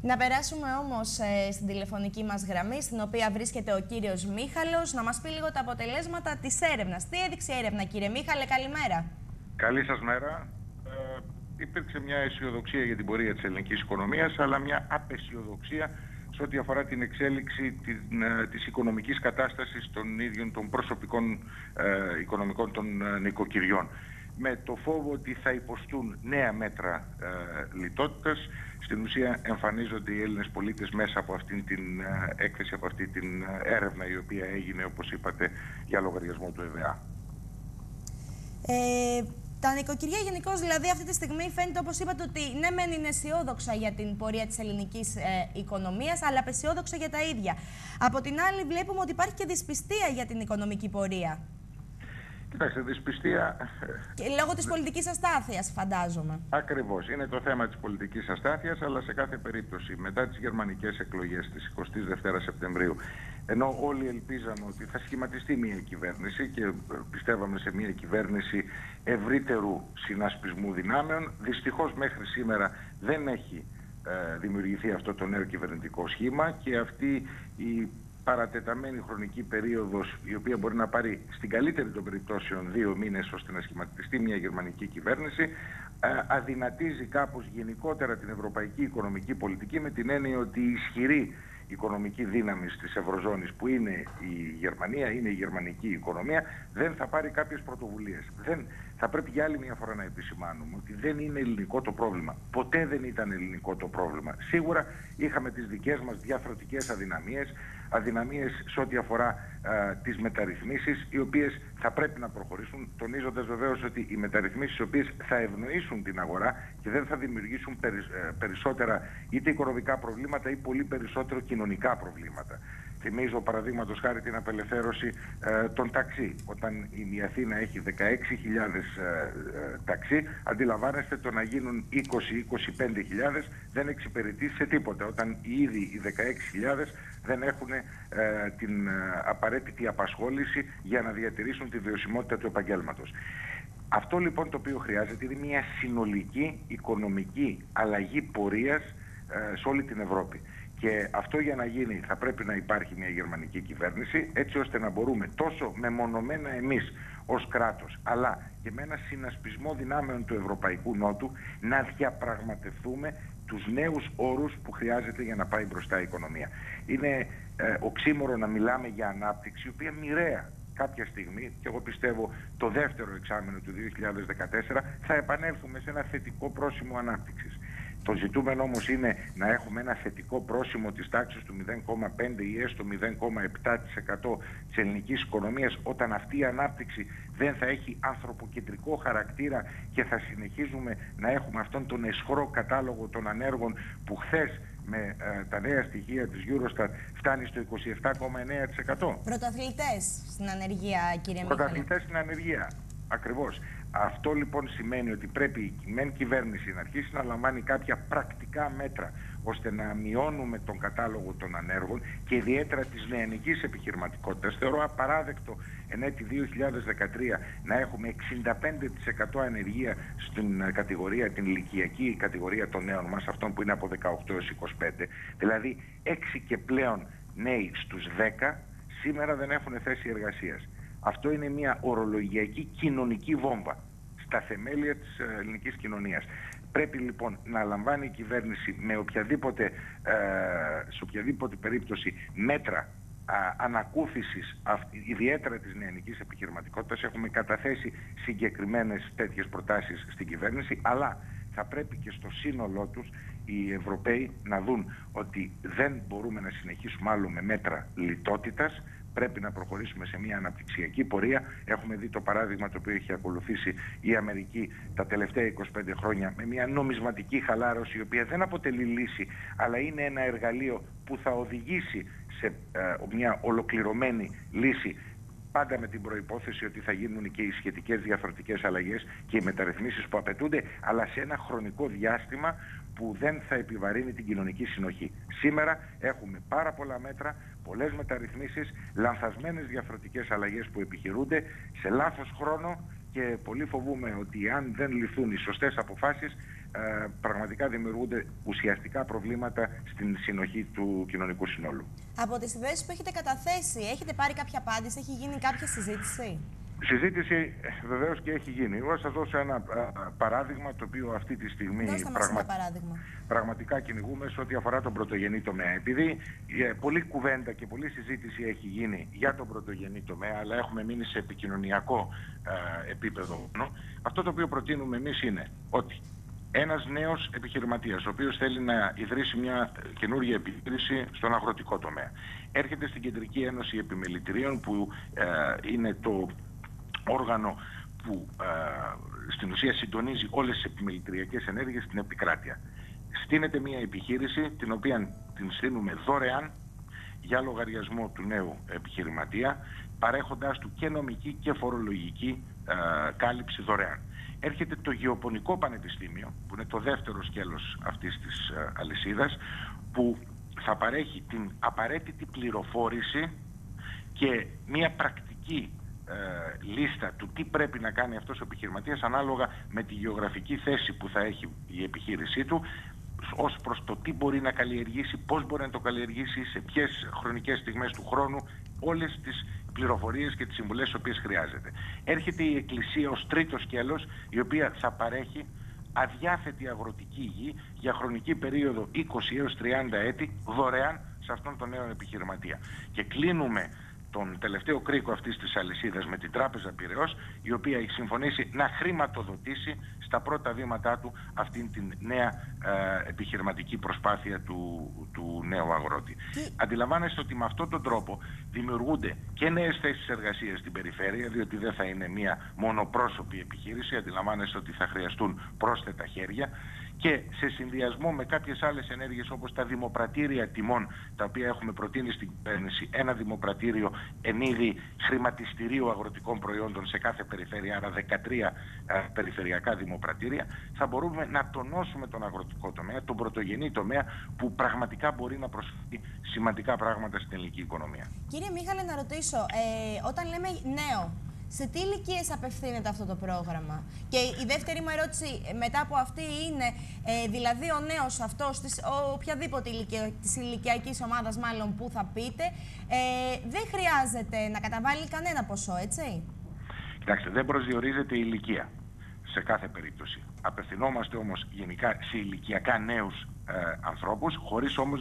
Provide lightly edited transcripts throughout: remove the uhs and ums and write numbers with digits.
Να περάσουμε όμως στην τηλεφωνική μας γραμμή, στην οποία βρίσκεται ο κύριος Μίχαλος, να μας πει λίγο τα αποτελέσματα της έρευνας. Τι έδειξε η έρευνα, κύριε Μίχαλε, καλημέρα. Καλή σας μέρα. Υπήρξε μια αισιοδοξία για την πορεία της ελληνικής οικονομίας, αλλά μια απαισιοδοξία σε ό,τι αφορά την εξέλιξη της οικονομικής κατάστασης των ίδιων των προσωπικών οικονομικών των νοικοκυριών. Με το φόβο ότι θα υποστούν νέα μέτρα λιτότητας. Στην ουσία εμφανίζονται οι Έλληνες πολίτες μέσα από αυτήν την έκθεση, από αυτή την έρευνα η οποία έγινε, όπως είπατε, για λογαριασμό του ΕΒΑ. Τα νοικοκυριά γενικώς, δηλαδή, αυτή τη στιγμή φαίνεται, όπως είπατε, ότι ναι, μεν είναι αισιόδοξα για την πορεία της ελληνικής οικονομίας, αλλά απαισιόδοξα για τα ίδια. Από την άλλη, βλέπουμε ότι υπάρχει και δυσπιστία για την οικονομική πορεία. Κοιτάξτε, δυσπιστία... Και λόγω της πολιτικής αστάθειας, φαντάζομαι. Ακριβώς. Είναι το θέμα της πολιτικής αστάθειας, αλλά σε κάθε περίπτωση, μετά τις γερμανικές εκλογές της 22 Σεπτεμβρίου, ενώ όλοι ελπίζαμε ότι θα σχηματιστεί μια κυβέρνηση και πιστεύαμε σε μια κυβέρνηση ευρύτερου συνασπισμού δυνάμεων, δυστυχώς μέχρι σήμερα δεν έχει δημιουργηθεί αυτό το νέο κυβερνητικό σχήμα και αυτή η παρατεταμένη χρονική περίοδος, η οποία μπορεί να πάρει στην καλύτερη των περιπτώσεων 2 μήνες ώστε να σχηματιστεί μια γερμανική κυβέρνηση, αδυνατίζει κάπως γενικότερα την ευρωπαϊκή οικονομική πολιτική, με την έννοια ότι η ισχυρή οικονομική δύναμη της Ευρωζώνης, που είναι η Γερμανία, είναι η γερμανική οικονομία, δεν θα πάρει κάποιες πρωτοβουλίες. Θα πρέπει για άλλη μια φορά να επισημάνουμε ότι δεν είναι ελληνικό το πρόβλημα. Ποτέ δεν ήταν ελληνικό το πρόβλημα. Σίγουρα είχαμε τις δικές μας διαφορετικές αδυναμίες σε ό,τι αφορά τις μεταρρυθμίσεις, οι οποίες θα πρέπει να προχωρήσουν, τονίζοντας βεβαίως ότι οι μεταρρυθμίσεις οι οποίες θα ευνοήσουν την αγορά και δεν θα δημιουργήσουν περισσότερα είτε οικονομικά προβλήματα ή πολύ περισσότερο κοινωνικά προβλήματα. Θυμίζω παραδείγματος χάρη την απελευθέρωση των ταξί. Όταν η Αθήνα έχει 16.000 ταξί, αντιλαμβάνεστε το να γίνουν 20-25.000 δεν εξυπηρετεί σε τίποτα. Όταν ήδη οι 16.000 δεν έχουν την απαραίτητη απασχόληση για να διατηρήσουν τη βιωσιμότητα του επαγγέλματος. Αυτό λοιπόν το οποίο χρειάζεται είναι μια συνολική οικονομική αλλαγή πορείας σε όλη την Ευρώπη. Και αυτό για να γίνει θα πρέπει να υπάρχει μια γερμανική κυβέρνηση, έτσι ώστε να μπορούμε τόσο μεμονωμένα εμείς ως κράτος, αλλά και με ένα συνασπισμό δυνάμεων του Ευρωπαϊκού Νότου να διαπραγματευτούμε τους νέους όρους που χρειάζεται για να πάει μπροστά η οικονομία. Είναι οξύμορο να μιλάμε για ανάπτυξη, η οποία μοιραία κάποια στιγμή, και εγώ πιστεύω το δεύτερο εξάμηνο του 2014, θα επανέλθουμε σε ένα θετικό πρόσημο ανάπτυξης. Το ζητούμενο όμως είναι να έχουμε ένα θετικό πρόσημο της τάξης του 0,5 ή έστω 0,7% της ελληνικής οικονομίας, όταν αυτή η ανάπτυξη δεν θα έχει ανθρωποκεντρικό χαρακτήρα και θα συνεχίζουμε να έχουμε αυτόν τον αισχρό κατάλογο των ανέργων που χθες με τα νέα στοιχεία της Eurostat φτάνει στο 27,9%. Πρωταθλητές στην ανεργία, κύριε Μίχαλε. Πρωταθλητές στην ανεργία, ακριβώς. Αυτό λοιπόν σημαίνει ότι πρέπει η μεν κυβέρνηση να αρχίσει να λαμβάνει κάποια πρακτικά μέτρα ώστε να μειώνουμε τον κατάλογο των ανέργων και ιδιαίτερα της νεανικής επιχειρηματικότητας. Θεωρώ απαράδεκτο εν έτη 2013 να έχουμε 65% ανεργία στην κατηγορία, την ηλικιακή κατηγορία των νέων μας, αυτών που είναι από 18 έως 25. Δηλαδή 6 και πλέον νέοι στους 10 σήμερα δεν έχουν θέση εργασίας. Αυτό είναι μια ορολογιακή κοινωνική βόμβα στα θεμέλια της ελληνικής κοινωνίας. Πρέπει λοιπόν να λαμβάνει η κυβέρνηση με σε οποιαδήποτε περίπτωση μέτρα ανακούφισης, ιδιαίτερα της νεανικής επιχειρηματικότητας. Έχουμε καταθέσει συγκεκριμένες τέτοιες προτάσεις στην κυβέρνηση, αλλά θα πρέπει και στο σύνολό τους οι Ευρωπαίοι να δουν ότι δεν μπορούμε να συνεχίσουμε άλλο με μέτρα λιτότητας. Πρέπει να προχωρήσουμε σε μια αναπτυξιακή πορεία. Έχουμε δει το παράδειγμα το οποίο έχει ακολουθήσει η Αμερική τα τελευταία 25 χρόνια με μια νομισματική χαλάρωση, η οποία δεν αποτελεί λύση, αλλά είναι ένα εργαλείο που θα οδηγήσει σε μια ολοκληρωμένη λύση, πάντα με την προϋπόθεση ότι θα γίνουν και οι σχετικές διαφορετικές αλλαγές και οι μεταρρυθμίσεις που απαιτούνται, αλλά σε ένα χρονικό διάστημα που δεν θα επιβαρύνει την κοινωνική συνοχή. Σήμερα έχουμε πάρα πολλά μέτρα, πολλές μεταρρυθμίσεις, λανθασμένες διαφορετικές αλλαγές που επιχειρούνται σε λάθος χρόνο και πολύ φοβούμαι ότι αν δεν ληφθούν οι σωστές αποφάσεις πραγματικά δημιουργούνται ουσιαστικά προβλήματα στην συνοχή του κοινωνικού συνόλου. Από τις ιδέες που έχετε καταθέσει, έχετε πάρει κάποια απάντηση, έχει γίνει κάποια συζήτηση? Συζήτηση βεβαίως και έχει γίνει. Εγώ θα σας δώσω ένα παράδειγμα, το οποίο αυτή τη στιγμή πραγματικά κυνηγούμε σε ό,τι αφορά τον πρωτογενή τομέα. Επειδή πολλή κουβέντα και πολλή συζήτηση έχει γίνει για τον πρωτογενή τομέα, αλλά έχουμε μείνει σε επικοινωνιακό επίπεδο, αυτό το οποίο προτείνουμε εμείς είναι ότι ένας νέος επιχειρηματίας, ο οποίος θέλει να ιδρύσει μια καινούργια επιχείρηση στον αγροτικό τομέα, έρχεται στην Κεντρική Ένωση Επιμελητηρίων, που είναι το όργανο που στην ουσία συντονίζει όλες τις επιμελητηριακές ενέργειες στην επικράτεια. Στείνεται μια επιχείρηση, την οποία την στείλουμε δωρεάν για λογαριασμό του νέου επιχειρηματία, παρέχοντάς του και νομική και φορολογική κάλυψη δωρεάν. Έρχεται το Γεωπονικό Πανεπιστήμιο, που είναι το δεύτερο σκέλος αυτής της αλυσίδας, που θα παρέχει την απαραίτητη πληροφόρηση και μια πρακτική λίστα του τι πρέπει να κάνει αυτός ο επιχειρηματίας ανάλογα με τη γεωγραφική θέση που θα έχει η επιχείρησή του, ως προς το τι μπορεί να καλλιεργήσει, πώς μπορεί να το καλλιεργήσει, σε ποιες χρονικές στιγμές του χρόνου, όλες τις πληροφορίες και τις συμβουλές τις οποίες χρειάζεται. Έρχεται η Εκκλησία ως τρίτο σκέλος, η οποία θα παρέχει αδιάθετη αγροτική γη για χρονική περίοδο 20 έως 30 έτη δωρεάν σε αυτόν τον νέο επιχειρηματία. Και κλείνουμε τον τελευταίο κρίκο αυτής της αλυσίδας με την Τράπεζα Πειραιώς, η οποία έχει συμφωνήσει να χρηματοδοτήσει στα πρώτα βήματά του αυτήν την νέα επιχειρηματική προσπάθεια του νέου αγρότη. Αντιλαμβάνεστε ότι με αυτόν τον τρόπο δημιουργούνται και νέες θέσεις εργασίας στην περιφέρεια, διότι δεν θα είναι μια μονοπρόσωπη επιχείρηση. Αντιλαμβάνεστε ότι θα χρειαστούν πρόσθετα χέρια, και σε συνδυασμό με κάποιες άλλες ενέργειες, όπως τα δημοπρατήρια τιμών, τα οποία έχουμε προτείνει στην κυβέρνηση, ένα δημοπρατήριο εν είδη χρηματιστηρίου αγροτικών προϊόντων σε κάθε περιφέρεια, άρα 13 περιφερειακά δημοπρατήρια, θα μπορούμε να τονώσουμε τον αγροτικό τομέα, τον πρωτογενή τομέα, που πραγματικά μπορεί να προσφέρει σημαντικά πράγματα στην ελληνική οικονομία. Κύριε Μίχαλε, να ρωτήσω, όταν λέμε νέο, σε τι ηλικίες απευθύνεται αυτό το πρόγραμμα? Και η δεύτερη μου ερώτηση μετά από αυτή είναι, δηλαδή ο νέος αυτός, οποιαδήποτε ηλικία, της ηλικιακής ομάδας μάλλον που θα πείτε, δεν χρειάζεται να καταβάλει κανένα ποσό, έτσι? Κοιτάξτε, δεν προσδιορίζεται η ηλικία σε κάθε περίπτωση. Απευθυνόμαστε όμως γενικά σε ηλικιακά νέους ανθρώπους, χωρίς όμως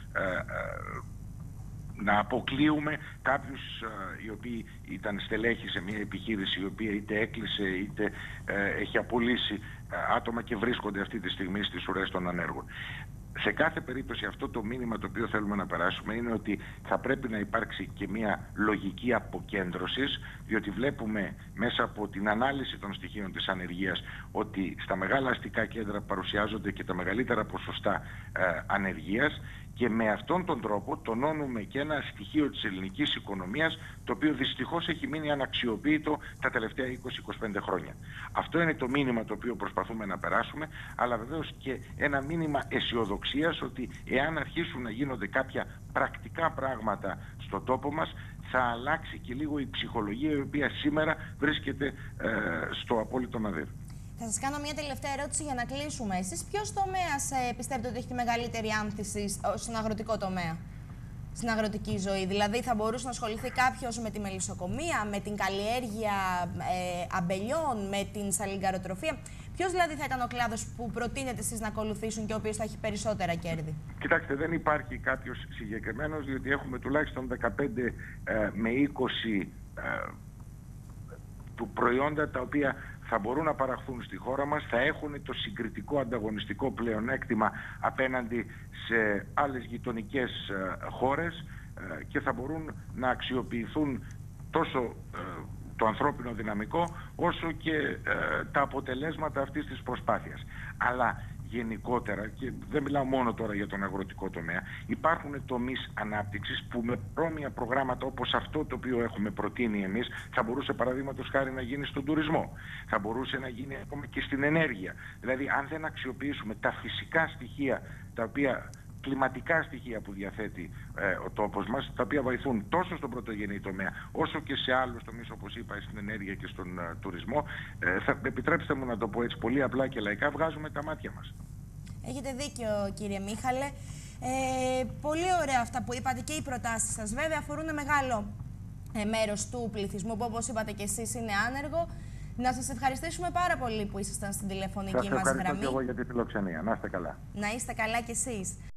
να αποκλείουμε κάποιους οι οποίοι ήταν στελέχοι σε μια επιχείρηση η οποία είτε έκλεισε είτε έχει απολύσει άτομα και βρίσκονται αυτή τη στιγμή στις ουρές των ανέργων. Σε κάθε περίπτωση αυτό το μήνυμα το οποίο θέλουμε να περάσουμε είναι ότι θα πρέπει να υπάρξει και μια λογική αποκέντρωσης, διότι βλέπουμε μέσα από την ανάλυση των στοιχείων της ανεργίας ότι στα μεγάλα αστικά κέντρα παρουσιάζονται και τα μεγαλύτερα ποσοστά ανεργίας, και με αυτόν τον τρόπο τονώνουμε και ένα στοιχείο της ελληνικής οικονομίας, το οποίο δυστυχώς έχει μείνει αναξιοποιητό τα τελευταία 20-25 χρόνια. Αυτό είναι το μήνυμα το οποίο προσπαθούμε να περάσουμε, αλλά βεβαίως και ένα μήνυμα αισιοδοξίας ότι εάν αρχίσουν να γίνονται κάποια πρακτικά πράγματα στον τόπο μας, θα αλλάξει και λίγο η ψυχολογία, η οποία σήμερα βρίσκεται στο απόλυτο ναδύρ. Θα σας κάνω μια τελευταία ερώτηση για να κλείσουμε. Εσείς ποιος τομέας πιστεύετε ότι έχει τη μεγαλύτερη άνθηση στον αγροτικό τομέα, στην αγροτική ζωή? Δηλαδή θα μπορούσε να ασχοληθεί κάποιος με τη μελισσοκομεία, με την καλλιέργεια αμπελιών, με την σαλιγκαροτροφία? Ποιος δηλαδή θα ήταν ο κλάδος που προτείνετε εσείς να ακολουθήσουν και ο οποίος θα έχει περισσότερα κέρδη? Κοιτάξτε, δεν υπάρχει κάποιος συγκεκριμένος, διότι έχουμε τουλάχιστον 15 με 20 προϊόντα τα οποία θα μπορούν να παραχθούν στη χώρα μας, θα έχουν το συγκριτικό ανταγωνιστικό πλεονέκτημα απέναντι σε άλλες γειτονικές χώρες και θα μπορούν να αξιοποιηθούν τόσο το ανθρώπινο δυναμικό όσο και τα αποτελέσματα αυτής της προσπάθειας. Αλλά γενικότερα, και δεν μιλάω μόνο τώρα για τον αγροτικό τομέα, υπάρχουν τομείς ανάπτυξης που με πρόμοια προγράμματα όπως αυτό το οποίο έχουμε προτείνει εμείς θα μπορούσε παραδείγματος χάρη να γίνει στον τουρισμό, θα μπορούσε να γίνει ακόμα και στην ενέργεια. Δηλαδή αν δεν αξιοποιήσουμε τα φυσικά στοιχεία τα οποία κλιματικά στοιχεία που διαθέτει ο τόπος μας, τα οποία βοηθούν τόσο στον πρωτογενή τομέα όσο και σε άλλους τομείς, όπως είπα, στην ενέργεια και στον τουρισμό. Επιτρέψτε μου να το πω έτσι πολύ απλά και λαϊκά, βγάζουμε τα μάτια μας. Έχετε δίκιο, κύριε Μίχαλε. Πολύ ωραία αυτά που είπατε και οι προτάσεις σας. Βέβαια αφορούν μεγάλο μέρος του πληθυσμού που, όπως είπατε και εσείς, είναι άνεργο. Να σας ευχαριστήσουμε πάρα πολύ που ήσασταν στην τηλεφωνική μας γραμμή. Σας ευχαριστώ και εγώ για τη φιλοξενία. Να είστε καλά. Να είστε καλά κι εσείς.